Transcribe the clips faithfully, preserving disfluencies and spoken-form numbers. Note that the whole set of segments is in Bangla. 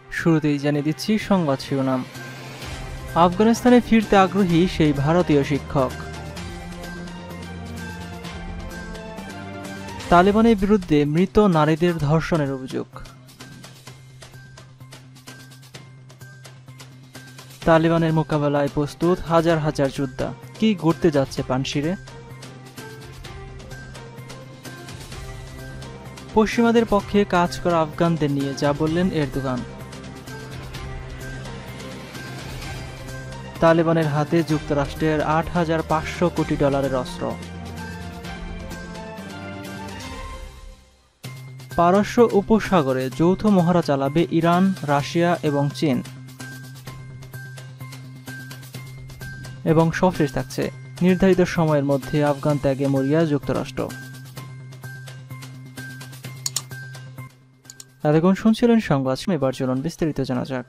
শুরুতেই জানিয়ে দিচ্ছি সংবাদ শিরোনাম। আফগানিস্তানে ফিরতে আগ্রহী সেই ভারতীয় শিক্ষক। তালেবানের বিরুদ্ধে মৃত নারীদের ধর্ষণের অভিযোগ। তালেবানের মোকাবেলায় প্রস্তুত হাজার হাজার যোদ্ধা, কি ঘটতে যাচ্ছে পানশিরে? পশ্চিমাদের পক্ষে কাজ করা আফগানদের নিয়ে যা বললেন এরদোগান। তালেবানের হাতে যুক্তরাষ্ট্রের আট হাজার পাঁচশো কোটি ডলারের অস্ত্র। পারস্য উপসাগরে যৌথ মহড়া চালাবে ইরান, রাশিয়া এবং চীন। এবং সবশেষ থাকছে, নির্ধারিত সময়ের মধ্যে আফগান ত্যাগে মরিয়া যুক্তরাষ্ট্র। এতক্ষণ শুনছিলেন সংবাদ, এবার চলুন বিস্তারিত জানা যাক।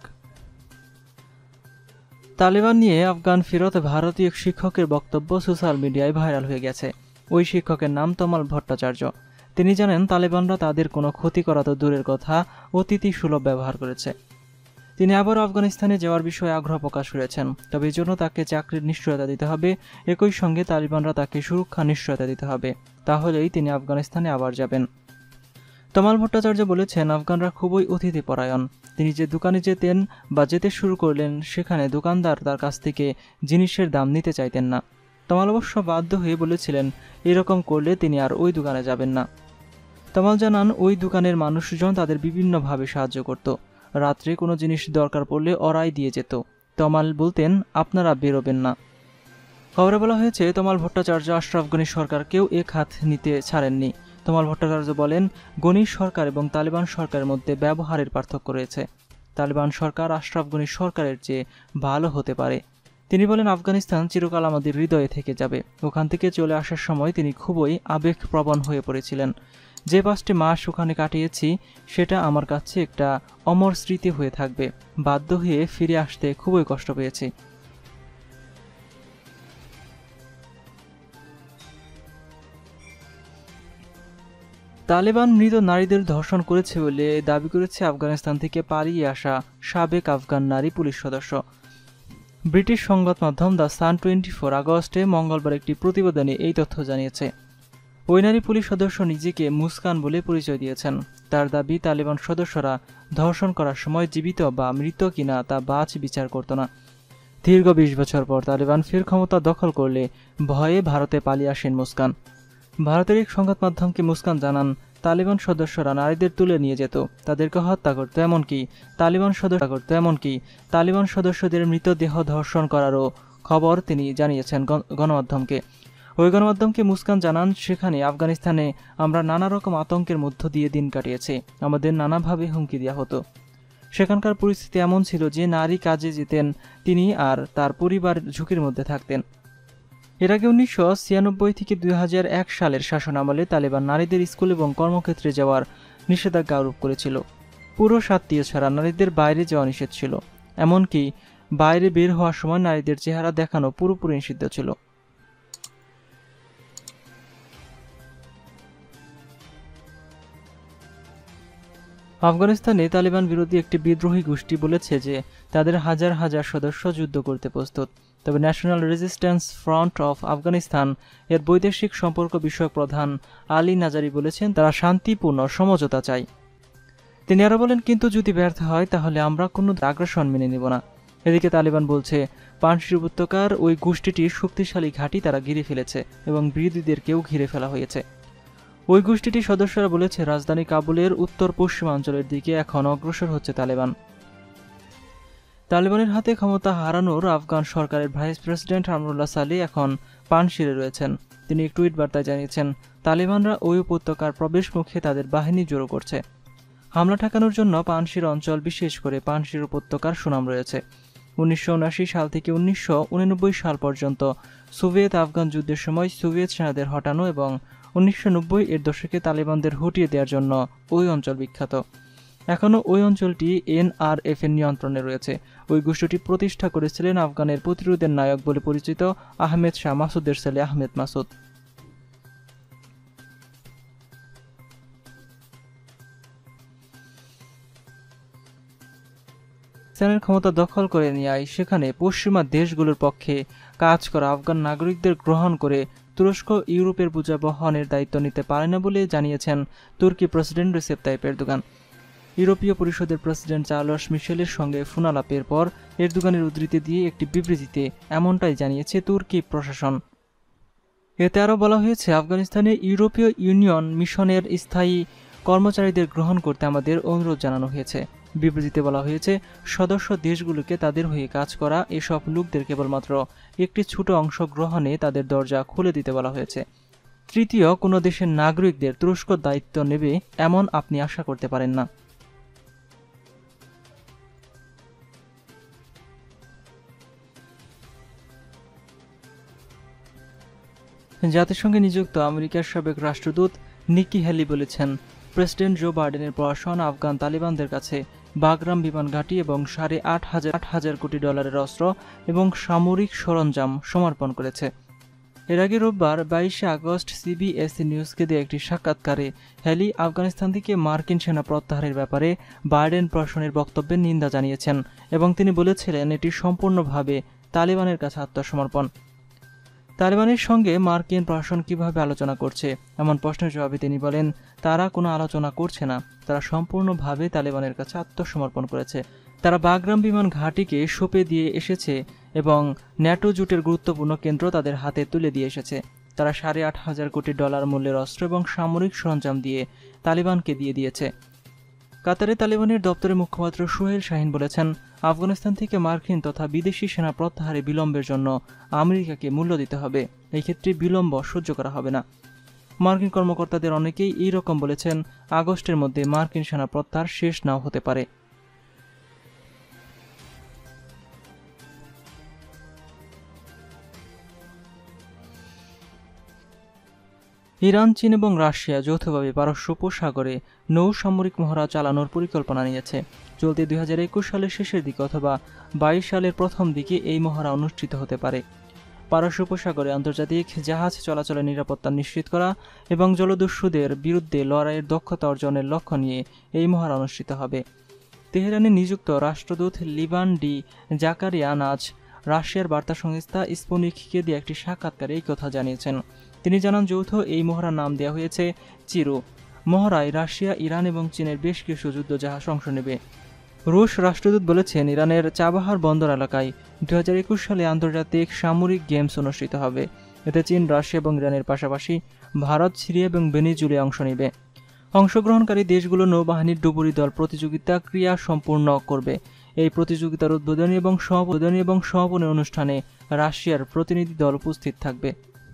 তালেবান নিয়ে আফগান ফেরত ভারতীয় শিক্ষকের বক্তব্য সোশ্যাল মিডিয়ায় ভাইরাল হয়ে গেছে। ওই শিক্ষকের নাম তমাল ভট্টাচার্য। তিনি জানেন তালেবানরা তাদের কোনো ক্ষতি করা তো দূরের কথা, অতিথি সুলভ ব্যবহার করেছে। তিনি আবার আফগানিস্তানে যাওয়ার বিষয়ে আগ্রহ প্রকাশ করেছেন, তবে এই জন্য তাকে চাকরির নিশ্চয়তা দিতে হবে। একই সঙ্গে তালিবানরা তাকে সুরক্ষা নিশ্চয়তা দিতে হবে, তাহলেই তিনি আফগানিস্তানে আবার যাবেন। তমাল ভট্টাচার্য বলেছেন, আফগানরা খুবই অতিথিপরায়ণ। তিনি যে দোকানে যেতেন বা যেতে শুরু করলেন, সেখানে দোকানদার তার কাছ থেকে জিনিসের দাম নিতে চাইতেন না। তমাল অবশ্য বাধ্য হয়ে বলেছিলেন, এরকম করলে তিনি আর ওই দোকানে যাবেন না। তমাল জানান, ওই দোকানের মানুষজন তাদের বিভিন্নভাবে সাহায্য করত। রাত্রে কোনো জিনিস দরকার পড়লে ওরাই দিয়ে যেত। তমাল বলতেন, আপনারা বেরোবেন না। খবরে বলা হয়েছে, তমাল ভট্টাচার্য আশরাফ গনি সরকারকেও এক হাত নিতে ছাড়েননি। তমাল ভট্টাচার্য বলেন, গনি সরকার এবং তালেবান সরকারের মধ্যে ব্যবহারের পার্থক্য রয়েছে। তালেবান সরকার আশরাফ গনি সরকারের চেয়ে ভালো হতে পারে। তিনি বলেন, আফগানিস্তান চিরকাল আমাদের হৃদয়ে থেকে যাবে। ওখান থেকে চলে আসার সময় তিনি খুবই আবেগপ্রবণ হয়ে পড়েছিলেন। যে পাঁচটি মাস ওখানে কাটিয়েছি, সেটা আমার কাছে একটা অমর স্মৃতি হয়ে থাকবে। বাধ্য হয়ে ফিরে আসতে খুবই কষ্ট পেয়েছি। তালেবান মৃত নারীদের ধর্ষণ করেছে বলে দাবি করেছে আফগানিস্তান থেকে পালিয়ে আসা সাবেক আফগান নারী পুলিশ সদস্য। ব্রিটিশ সংবাদ মাধ্যম দ্য সান টোয়েন্টি ফোর আগস্টে মঙ্গলবার একটি প্রতিবেদনে এই তথ্য জানিয়েছে। ওই নারী পুলিশ সদস্য নিজেকে মুস্কান বলে পরিচয় দিয়েছেন। তার দাবি, তালেবান সদস্যরা ধর্ষণ করার সময় জীবিত বা মৃত কিনা তা বাছ বিচার করত না। দীর্ঘ বিশ বছর পর তালেবান ফের ক্ষমতা দখল করলে ভয়ে ভারতে পালিয়ে আসেন মুস্কান। ভারতের এক সংবাদ মাধ্যমকে মুস্কান জানান, তালেবান সদস্যরা নারীদের তুলে নিয়ে যেত, তাদেরকে হত্যা করত, এমনকি তালেবান সদস্য করত এমনকি তালেবান সদস্যদের মৃতদেহ ধর্ষণ করারও খবর তিনি জানিয়েছেন গণমাধ্যমকে। ওই গণমাধ্যমকে মুস্কান জানান, সেখানে আফগানিস্তানে আমরা নানা রকম আতঙ্কের মধ্য দিয়ে দিন কাটিয়েছি। আমাদের নানাভাবে হুমকি দেওয়া হতো। সেখানকার পরিস্থিতি এমন ছিল যে নারী কাজে যেতেন তিনি আর তার পরিবার ঝুঁকির মধ্যে থাকতেন। এর আগে উনিশশো ছিয়ানব্বই থেকে দুই হাজার এক সালের শাসনামলে তালেবান নারীদের স্কুল এবং কর্মক্ষেত্রে যাওয়ার নিষেধাজ্ঞা আরোপ করেছিল। পুরুষ আত্মীয় ছাড়া নারীদের বাইরে যাওয়া নিষেধ ছিল। এমনকি বাইরে বের হওয়ার সময় নারীদের চেহারা দেখানো পুরোপুরি নিষিদ্ধ ছিল। আফগানিস্তানে তালেবান বিরোধী একটি বিদ্রোহী গোষ্ঠী বলেছে যে তাদের হাজার হাজার সদস্য যুদ্ধ করতে প্রস্তুত। তবে national resistance front of Afghanistan এর বৈদেশিক সম্পর্ক বিষয়ক প্রধান আলী নাজারি বলেছেন, তারা শান্তিপূর্ণ সমঝোতা চায়। তিনি আরও বলেন, কিন্তু যদি ব্যর্থ হয় তাহলে আমরা কোনো আগ্রাসন মেনে নেব না। এদিকে তালেবান বলছে, পানশির উপত্যকার ওই গোষ্ঠীটির শক্তিশালী ঘাঁটি তারা ঘিরে ফেলেছে এবং বিরোধীদেরকেও ঘিরে ফেলা হয়েছে। ওই গোষ্ঠীটির সদস্যরা বলেছে, রাজধানী কাবুলের উত্তর পশ্চিমাঞ্চলের দিকে এখন অগ্রসর হচ্ছে তালেবান। তালেবানের হাতে ক্ষমতা হারানোর আফগান সরকারের ভাইস প্রেসিডেন্ট আমরুল্লাহ সালেহ এখন পানশিরে রয়েছেন। তিনি এক টুইট বার্তায় জানিয়েছেন, তালেবানরা ওই উপত্যকার প্রবেশ মুখে তাদের বাহিনী জড়ো করছে। হামলা ঠেকানোর জন্য পানশির অঞ্চল, বিশেষ করে পানশির উপত্যকার সুনাম রয়েছে। উনিশশো উনআশি সাল থেকে উনিশশো উননব্বই সাল পর্যন্ত সোভিয়েত আফগান যুদ্ধের সময় সোভিয়েত সেনাদের হটানো এবং উনিশশো নব্বই এর দশকে তালেবানদের হটিয়ে দেওয়ার জন্য ওই অঞ্চল বিখ্যাত। এখনও ওই অঞ্চলটি এনআরএফ এর নিয়ন্ত্রণে রয়েছে। ওই গোষ্ঠীটি প্রতিষ্ঠা করেছিলেন আফগানের প্রতিরোধের নায়ক বলে পরিচিত আহমেদ শাহ মাসুদের ছেলে আহমেদ মাসুদ। আফগানিস্তানের ক্ষমতা দখল করে নেয় সেখানে পশ্চিমা দেশগুলোর পক্ষে কাজ করা আফগান নাগরিকদের গ্রহণ করে তুরস্ক ইউরোপের বোঝা বহনের দায়িত্ব নিতে পারে না বলে জানিয়েছেন তুর্কি প্রেসিডেন্ট রিসেপ তাইপ এরদোগান। ইউরোপীয় পরিষদের প্রেসিডেন্ট চার্লস মিশেলের সঙ্গে ফোনালাপের পর এরদোগানের উদ্ধৃতি দিয়ে একটি বিবৃতিতে এমনটাই জানিয়েছে তুর্কি প্রশাসন। এতে আরও বলা হয়েছে, আফগানিস্তানে ইউরোপীয় ইউনিয়ন মিশনের স্থায়ী কর্মচারীদের গ্রহণ করতে আমাদের অনুরোধ জানানো হয়েছে। বিবৃতিতে বলা হয়েছে, সদস্য দেশগুলোকে তাদের হয়ে কাজ করা এসব লোকদের কেবলমাত্র একটি ছোট অংশ গ্রহণে তাদের দরজা খুলে দিতে বলা হয়েছে। তৃতীয় কোনো দেশের নাগরিকদের তুরস্ক দায়িত্ব নেবে এমন আপনি আশা করতে পারেন না। জাতিসংঘে নিযুক্ত আমেরিকার সাবেক রাষ্ট্রদূত নিকি হেলি বলেছেন, প্রেসিডেন্ট জো বাইডেনের প্রশাসন আফগান তালিবানদের কাছে বাগরাম বিমান ঘাঁটি এবং সাড়ে আট হাজার আট হাজার কোটি ডলারের অস্ত্র এবং সামরিক সরঞ্জাম সমর্পণ করেছে। এর আগে রোববার বাইশে আগস্ট সিবিএসই নিউজকে দিয়ে একটি সাক্ষাৎকারে হেলি আফগানিস্তান থেকে মার্কিন সেনা প্রত্যাহারের ব্যাপারে বাইডেন প্রশাসনের বক্তব্যের নিন্দা জানিয়েছেন এবং তিনি বলেছিলেন এটি সম্পূর্ণভাবে তালিবানের কাছে আত্মসমর্পণ। তালিবানের সঙ্গে মার্কিন প্রশাসন কিভাবে আলোচনা করছে এমন প্রশ্নের জবাবে তিনি বলেন, তারা কোনো আলোচনা করছে না, তারা সম্পূর্ণভাবে তালিবানের কাছে আত্মসমর্পণ করেছে। তারা বাগরাম বিমান ঘাঁটিকে সঁপে দিয়ে এসেছে এবং ন্যাটো জোটের গুরুত্বপূর্ণ কেন্দ্র তাদের হাতে তুলে দিয়ে এসেছে। তারা সাড়ে আট হাজার কোটি ডলার মূল্যের অস্ত্র এবং সামরিক সরঞ্জাম দিয়ে তালিবানকে দিয়ে দিয়েছে। কাতারে তালিবানের দপ্তরের মুখপাত্র সোহেল শাহিন বলেছেন, আফগানিস্তান থেকে মার্কিন তথা বিদেশি সেনা প্রত্যাহারে বিলম্বের জন্য আমেরিকাকে মূল্য দিতে হবে। এই ক্ষেত্রে বিলম্ব সহ্য করা হবে না। মার্কিন কর্মকর্তাদের অনেকেই এই রকম বলেছেন, আগস্টের মধ্যে মার্কিন সেনা প্রত্যাহার শেষ নাও হতে পারে। ইরান, চীন এবং রাশিয়া যৌথভাবে পারস্য উপসাগরে নৌ সামরিক মহড়া চালানোর পরিকল্পনা নিয়েছে। চলতি দুই হাজার একুশ সালের শেষের দিকে অথবা বাইশ সালের প্রথম দিকে এই মহড়া অনুষ্ঠিত হতে পারে। পারস্য উপসাগরে আন্তর্জাতিক জাহাজ চলাচলের নিরাপত্তা নিশ্চিত করা এবং জলদস্যুদের বিরুদ্ধে লড়াইয়ের দক্ষতা অর্জনের লক্ষ্য নিয়ে এই মহড়া অনুষ্ঠিত হবে। তেহরানে নিযুক্ত রাষ্ট্রদূত লিবান ডি জাকারিয়ান আজ রাশিয়ার বার্তা সংস্থা স্পুটনিককে দিয়ে একটি সাক্ষাৎকারে এই কথা জানিয়েছেন। তিনি জানান, যৌথ এই মহড়ার নাম দেওয়া হয়েছে চিরু। মহড়ায় রাশিয়া, ইরান এবং চীনের বেশ কিছু যুদ্ধজাহাজ অংশ নেবে। রুশ রাষ্ট্রদূত বলেছেন, ইরানের চাবাহার বন্দর এলাকায় দু হাজার একুশ সালে আন্তর্জাতিক সামরিক গেমস অনুষ্ঠিত হবে। এতে চীন, রাশিয়া এবং ইরানের পাশাপাশি ভারত, সিরিয়া এবং ভেনেজুয়েলা অংশ নেবে। অংশগ্রহণকারী দেশগুলো নৌবাহিনীর ডুবুরি দল প্রতিযোগিতা ক্রিয়া সম্পূর্ণ করবে। এই প্রতিযোগিতার উদ্বোধনী এবং সমাপনী এবং সমাপনী অনুষ্ঠানে রাশিয়ার প্রতিনিধি দল উপস্থিত থাকবে।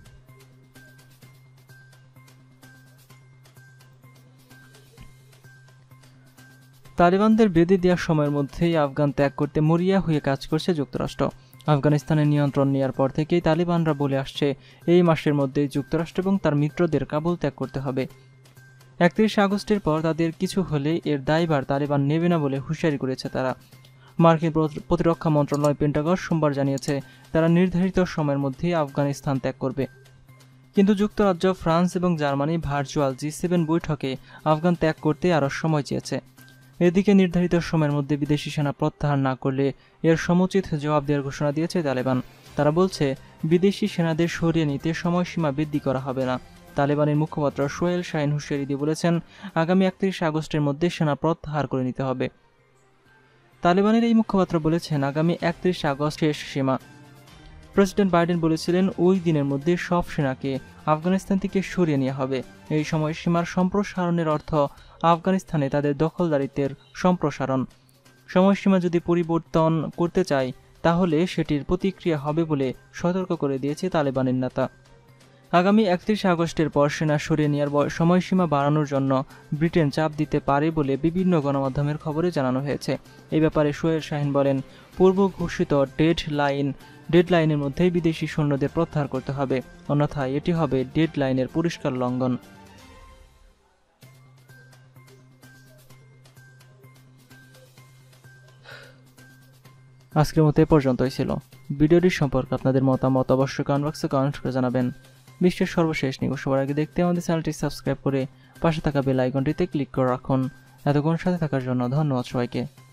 তালিবানদের বেঁধে দেওয়ার সময়ের মধ্যেই আফগান ত্যাগ করতে মরিয়া হয়ে কাজ করছে যুক্তরাষ্ট্র। আফগানিস্তানের নিয়ন্ত্রণ নেওয়ার পর থেকেই তালিবানরা বলে আসছে, এই মাসের মধ্যেই যুক্তরাষ্ট্র এবং তার মিত্রদের কাবুল ত্যাগ করতে হবে। একত্রিশে আগস্টের পর তাদের কিছু হলে এর দায়ভার তালিবান নেবে না বলে হুঁশিয়ারি করেছে তারা। মার্কিন প্রতিরক্ষা মন্ত্রণালয় পেন্টাগন সোমবার জানিয়েছে, তারা নির্ধারিত সময়ের মধ্যেই আফগানিস্তান ত্যাগ করবে। কিন্তু যুক্তরাজ্য, ফ্রান্স এবং জার্মানি ভার্চুয়াল জি সেভেন বৈঠকে আফগান ত্যাগ করতে আরও সময় চেয়েছে। এদিকে নির্ধারিত সময়ের মধ্যে বিদেশি সেনা প্রত্যাহার না করলে এর সমুচিত জবাব দেওয়ার ঘোষণা দিয়েছে তালেবান। তারা বলছে, বিদেশি সেনাদের সরিয়ে নিতে সময়সীমা বৃদ্ধি করা হবে না। তালেবানের মুখপাত্র সোহেল শাহিন হুঁশিয়ারি দিয়ে বলেছেন, আগামী একত্রিশে আগস্টের মধ্যে সেনা প্রত্যাহার করে নিতে হবে। তালেবানের এই মুখপাত্র বলেছেন, আগামী একত্রিশে আগস্ট শেষ সীমা। প্রেসিডেন্ট বাইডেন বলেছিলেন, ওই দিনের মধ্যে সব সেনাকে আফগানিস্তান থেকে সরিয়ে নেওয়া হবে। এই সময়সীমার সম্প্রসারণের অর্থ আফগানিস্তানে তাদের দখলদারিত্বের সম্প্রসারণ। সময়সীমা যদি পরিবর্তন করতে চায় তাহলে সেটির প্রতিক্রিয়া হবে বলে সতর্ক করে দিয়েছে তালেবানের নেতা। আগামী একত্রিশে আগস্টের পর সেনা সরিয়ে নেওয়ার সময়সীমা বাড়ানোর জন্য ব্রিটেন চাপ দিতে পারে বলে বিভিন্ন গণমাধ্যমের খবরে জানানো হয়েছে। এই ব্যাপারে সোহেল শাহিন বলেন, পূর্ব ঘোষিত ডেড লাইন ডেড লাইনের মধ্যেই বিদেশি সৈন্যদের প্রত্যাহার করতে হবে, অন্যথায় এটি হবে ডেড লাইনের পরিষ্কার লঙ্ঘন। আজকের মতো এ পর্যন্তই ছিল। ভিডিওটি সম্পর্কে আপনাদের মতামত অবশ্যই কমেন্ট বক্সে কমেন্ট করে জানাবেন। বিশ্বের সর্বশেষ নিউজ সবার আগে দেখতে আমাদের চ্যানেলটি সাবস্ক্রাইব করে পাশে থাকা বেল আইকনটিতে ক্লিক করে রাখুন। এতক্ষণ সাথে থাকার জন্য ধন্যবাদ সবাইকে।